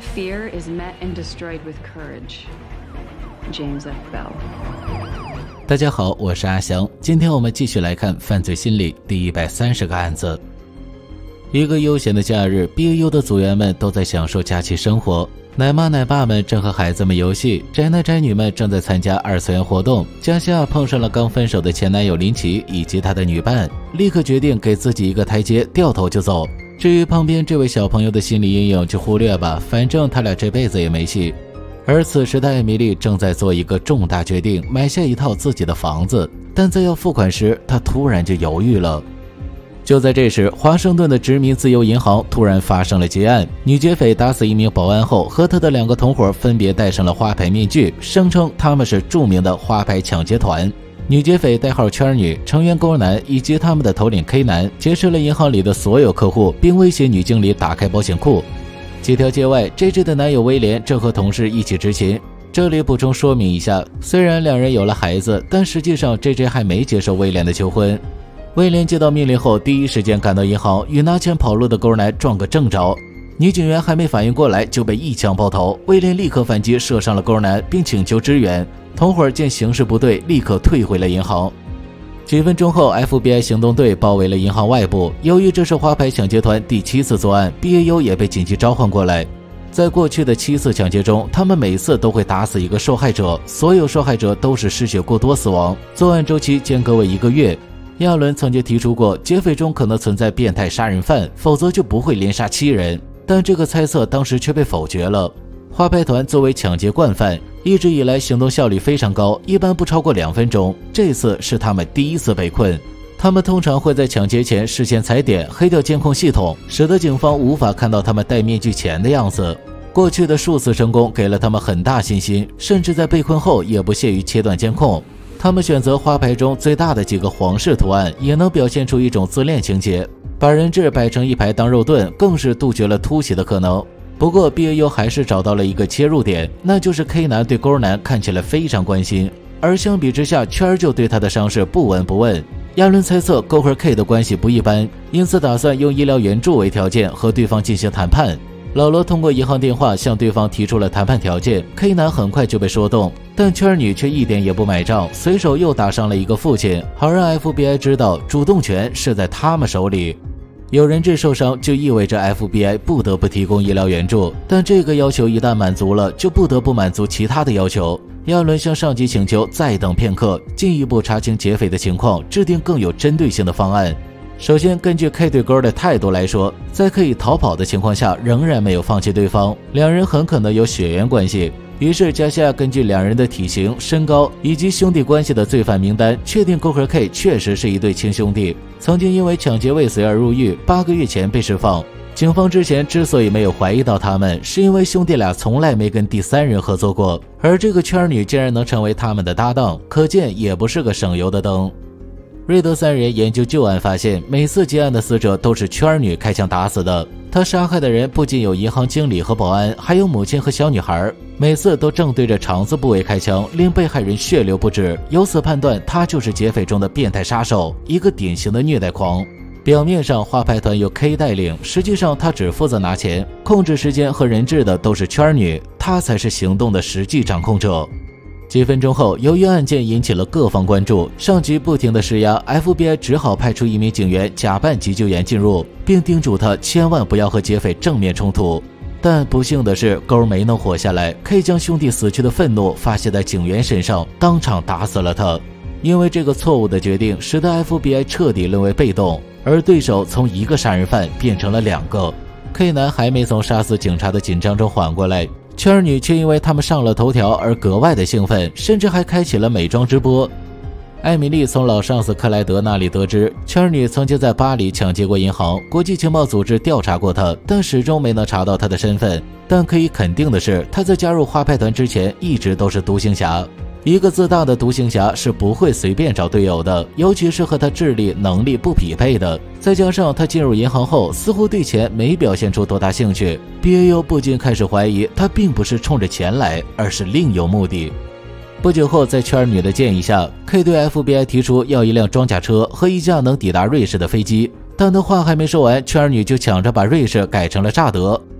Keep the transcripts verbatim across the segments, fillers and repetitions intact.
Fear is met and destroyed with courage. James F. Bell。 大家好，我是阿翔，今天我们继续来看犯罪心理第一百三十个案子。一个悠闲的假日 ，B A U 的组员们都在享受假期生活，奶妈奶爸们正和孩子们游戏，宅男宅女们正在参加二次元活动。加西亚碰上了刚分手的前男友林奇以及他的女伴，立刻决定给自己一个台阶，掉头就走。至于旁边这位小朋友的心理阴影就忽略吧，反正他俩这辈子也没戏。而此时的艾米丽正在做一个重大决定，买下一套自己的房子，但在要付款时，她突然就犹豫了。就在这时，华盛顿的殖民自由银行突然发生了劫案，女劫匪打死一名保安后，和她的两个同伙分别戴上了花牌面具，声称他们是著名的花牌抢劫团。女劫匪代号圈女，成员勾男以及他们的头领 K 男劫持了银行里的所有客户，并威胁女经理打开保险库。几条街外 ，J J 的男友威廉正和同事一起执勤。这里补充说明一下，虽然两人有了孩子，但实际上 J J 还没接受威廉的求婚。威廉接到命令后，第一时间赶到银行，与拿钱跑路的勾男撞个正着。女警员还没反应过来，就被一枪爆头。威廉立刻反击，射伤了勾男，并请求支援。同伙见形势不对，立刻退回了银行。几分钟后 ，F B I 行动队包围了银行外部。由于这是花牌抢劫团第七次作案 ，B A U 也被紧急召唤过来。在过去的七次抢劫中，他们每次都会打死一个受害者，所有受害者都是失血过多死亡，作案周期间隔为一个月。亚伦曾经提出过，劫匪中可能存在变态杀人犯，否则就不会连杀七人，但这个猜测当时却被否决了。花牌团作为抢劫惯犯，一直以来行动效率非常高，一般不超过两分钟。这次是他们第一次被困，他们通常会在抢劫前事先踩点，黑掉监控系统，使得警方无法看到他们戴面具前的样子。过去的数次成功给了他们很大信心，甚至在被困后也不屑于切断监控。他们选择花牌中最大的几个皇室图案，也能表现出一种自恋情节。把人质摆成一排当肉盾，更是杜绝了突袭的可能。不过 B A U 还是找到了一个切入点，那就是 K 男对勾男看起来非常关心，而相比之下，圈儿就对他的伤势不闻不问。亚伦猜测勾和 K 的关系不一般，因此打算用医疗援助为条件和对方进行谈判。老罗通过银行电话向对方提出了谈判条件 ，K 男很快就被说动，但圈女却一点也不买账，随手又打伤了一个父亲，好让 F B I 知道主动权是在他们手里。有人质受伤就意味着 F B I 不得不提供医疗援助，但这个要求一旦满足了，就不得不满足其他的要求。亚伦向上级请求再等片刻，进一步查清劫匪的情况，制定更有针对性的方案。首先，根据 K 对勾的态度来说，在可以逃跑的情况下，仍然没有放弃对方，两人很可能有血缘关系。于是加西亚根据两人的体型、身高以及兄弟关系的罪犯名单，确定勾和 K 确实是一对亲兄弟，曾经因为抢劫未遂而入狱，八个月前被释放。警方之前之所以没有怀疑到他们，是因为兄弟俩从来没跟第三人合作过，而这个圈女竟然能成为他们的搭档，可见也不是个省油的灯。瑞德三人研究旧案发现，每次劫案的死者都是圈女开枪打死的。他杀害的人不仅有银行经理和保安，还有母亲和小女孩，每次都正对着肠子部位开枪，令被害人血流不止。由此判断，他就是劫匪中的变态杀手，一个典型的虐待狂。表面上花牌团由 K 带领，实际上他只负责拿钱，控制时间和人质的都是圈女，他才是行动的实际掌控者。几分钟后，由于案件引起了各方关注，上级不停的施压 ，F B I 只好派出一名警员假扮急救员进入，并叮嘱他千万不要和劫匪正面冲突。但不幸的是，勾没能活下来 ，K 将兄弟死去的愤怒发泄在警员身上，当场打死了他。因为这个错误的决定，使得 F B I 彻底沦为被动，而对手从一个杀人犯变成了两个。K 男还没从杀死警察的紧张中缓过来。圈女却因为他们上了头条而格外的兴奋，甚至还开启了美妆直播。艾米丽从老上司克莱德那里得知，圈女曾经在巴黎抢劫过银行，国际情报组织调查过她，但始终没能查到她的身份。但可以肯定的是，她在加入花牌团之前一直都是独行侠。一个自大的独行侠是不会随便找队友的，尤其是和他智力能力不匹配的。再加上他进入银行后似乎对钱没表现出多大兴趣， B A U 不禁开始怀疑他并不是冲着钱来，而是另有目的。不久后，在圈女的建议下， K 对 F B I 提出要一辆装甲车和一架能抵达瑞士的飞机，但他话还没说完，圈女就抢着把瑞士改成了乍得。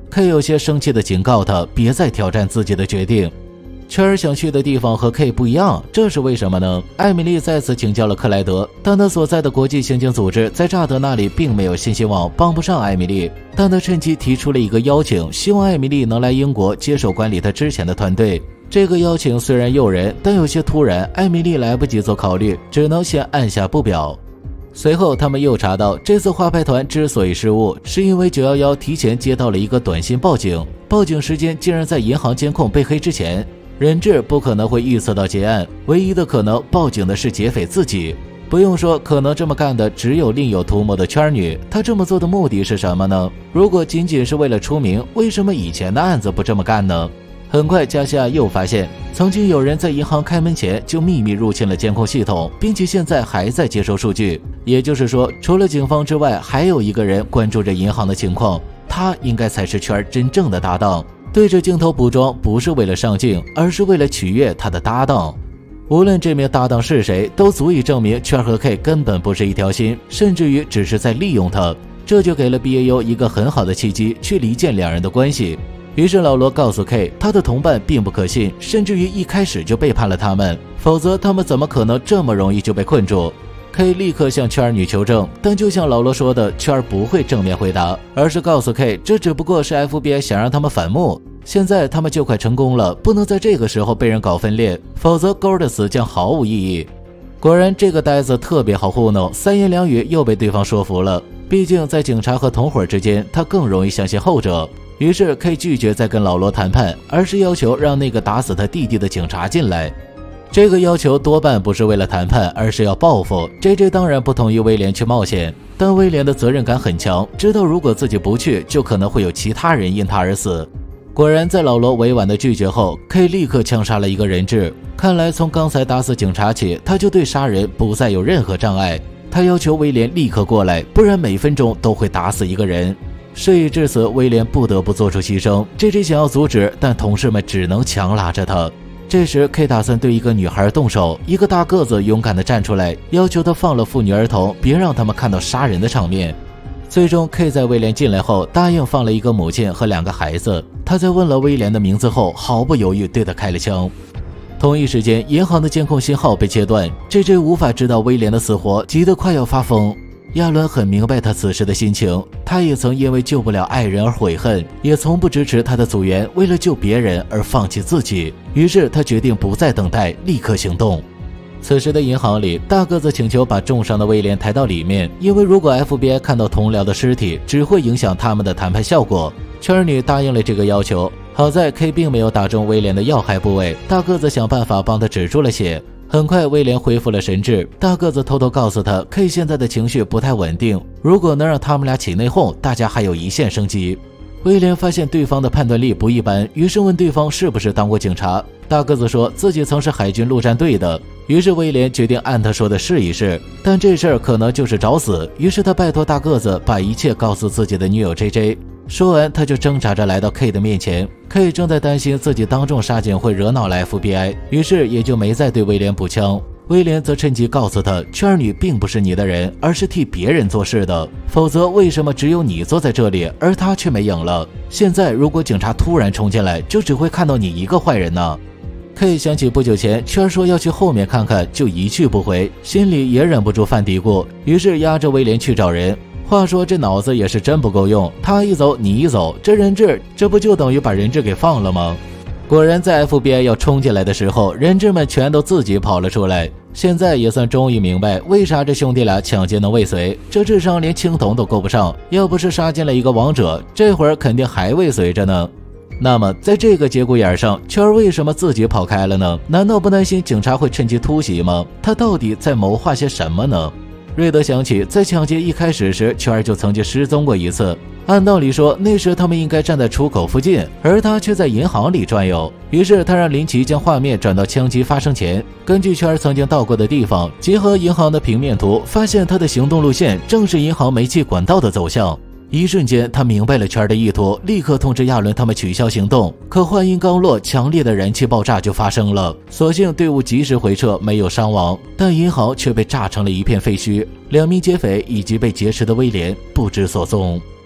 K 有些生气地警告他别再挑战自己的决定。圈儿想去的地方和 K 不一样，这是为什么呢？艾米丽再次请教了克莱德，但他所在的国际刑警组织在乍得那里并没有信息网，帮不上艾米丽。但他趁机提出了一个邀请，希望艾米丽能来英国接手管理他之前的团队。这个邀请虽然诱人，但有些突然，艾米丽来不及做考虑，只能先按下不表。随后他们又查到，这次花牌团之所以失误，是因为九一一提前接到了一个短信报警，报警时间竟然在银行监控被黑之前。人质不可能会预测到结案，唯一的可能报警的是劫匪自己。不用说，可能这么干的只有另有图谋的圈女。她这么做的目的是什么呢？如果仅仅是为了出名，为什么以前的案子不这么干呢？很快加西亚又发现，曾经有人在银行开门前就秘密入侵了监控系统，并且现在还在接收数据。也就是说，除了警方之外，还有一个人关注着银行的情况，他应该才是圈真正的搭档。对着镜头补妆不是为了上镜，而是为了取悦他的搭档。无论这名搭档是谁，都足以证明圈和 K 根本不是一条心，甚至于只是在利用他。这就给了 B A U 一个很好的契机去离间两人的关系。于是老罗告诉 K， 他的同伴并不可信，甚至于一开始就背叛了他们，否则他们怎么可能这么容易就被困住。K 立刻向圈女求证，但就像老罗说的，圈不会正面回答，而是告诉 K， 这只不过是 F B I 想让他们反目。现在他们就快成功了，不能在这个时候被人搞分裂，否则勾的死将毫无意义。果然这个呆子特别好糊弄，三言两语又被对方说服了。毕竟在警察和同伙之间，他更容易相信后者。于是 K 拒绝再跟老罗谈判，而是要求让那个打死他弟弟的警察进来。这个要求多半不是为了谈判，而是要报复。 J J 当然不同意威廉去冒险，但威廉的责任感很强，知道如果自己不去，就可能会有其他人因他而死。果然在老罗委婉的拒绝后， K 立刻枪杀了一个人质。看来从刚才打死警察起，他就对杀人不再有任何障碍。他要求威廉立刻过来，不然每分钟都会打死一个人。事已至此，威廉不得不做出牺牲。 J J 想要阻止，但同事们只能强拉着他。这时 K 打算对一个女孩动手，一个大个子勇敢地站出来，要求他放了妇女儿童，别让他们看到杀人的场面。最终 K 在威廉进来后答应放了一个母亲和两个孩子。他在问了威廉的名字后，毫不犹豫对他开了枪。同一时间，银行的监控信号被切断， J J 无法知道威廉的死活，急得快要发疯。亚伦很明白他此时的心情，他也曾因为救不了爱人而悔恨，也从不支持他的组员为了救别人而放弃自己。于是他决定不再等待，立刻行动。此时的银行里，大个子请求把重伤的威廉抬到里面，因为如果 F B I 看到同僚的尸体，只会影响他们的谈判效果。圈女答应了这个要求，好在 K 并没有打中威廉的要害部位，大个子想办法帮他止住了血。很快威廉恢复了神智，大个子偷偷告诉他 K 现在的情绪不太稳定，如果能让他们俩起内讧，大家还有一线生机。威廉发现对方的判断力不一般，于是问对方是不是当过警察。大个子说自己曾是海军陆战队的，于是威廉决定按他说的试一试，但这事儿可能就是找死，于是他拜托大个子把一切告诉自己的女友 J J。说完他就挣扎着来到 K 的面前， K 正在担心自己当众杀警会惹恼了 F B I， 于是也就没再对威廉补枪。威廉则趁机告诉他，圈女并不是你的人，而是替别人做事的，否则为什么只有你坐在这里，而他却没影了？现在如果警察突然冲进来，就只会看到你一个坏人呢。 K 想起不久前圈说要去后面看看，就一去不回，心里也忍不住犯嘀咕，于是压着威廉去找人。话说这脑子也是真不够用，他一走你一走，这人质这不就等于把人质给放了吗？果然在 F B I 要冲进来的时候，人质们全都自己跑了出来。现在也算终于明白为啥这兄弟俩抢劫能未遂，这智商连青铜都够不上，要不是杀进了一个王者，这会儿肯定还未遂着呢。那么在这个节骨眼上，圈为什么自己跑开了呢？难道不担心警察会趁机突袭吗？他到底在谋划些什么呢？瑞德想起在抢劫一开始时，圈儿就曾经失踪过一次。按道理说，那时他们应该站在出口附近，而他却在银行里转悠。于是他让林奇将画面转到枪击发生前，根据圈儿曾经到过的地方，结合银行的平面图，发现他的行动路线正是银行煤气管道的走向。一瞬间，他明白了圈儿的意图，立刻通知亚伦他们取消行动。可话音刚落，强烈的燃气爆炸就发生了。所幸队伍及时回撤，没有伤亡，但银行却被炸成了一片废墟。两名劫匪以及被劫持的威廉不知所踪。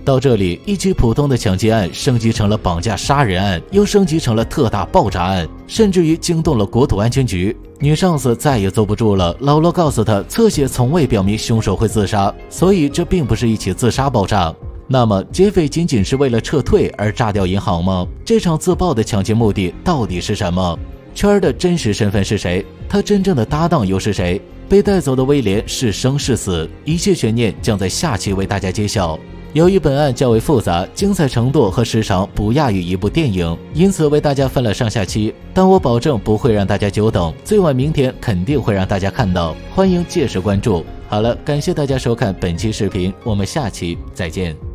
到这里，一起普通的抢劫案升级成了绑架杀人案，又升级成了特大爆炸案，甚至于惊动了国土安全局。女上司再也坐不住了，老罗告诉她，侧写从未表明凶手会自杀，所以这并不是一起自杀爆炸。那么，劫匪仅仅是为了撤退而炸掉银行吗？这场自爆的抢劫目的到底是什么？圈儿的真实身份是谁？他真正的搭档又是谁？被带走的威廉是生是死？一切悬念将在下期为大家揭晓。由于本案较为复杂，精彩程度和时长不亚于一部电影，因此为大家分了上下期，但我保证不会让大家久等，最晚明天肯定会让大家看到，欢迎届时关注。好了，感谢大家收看本期视频，我们下期再见。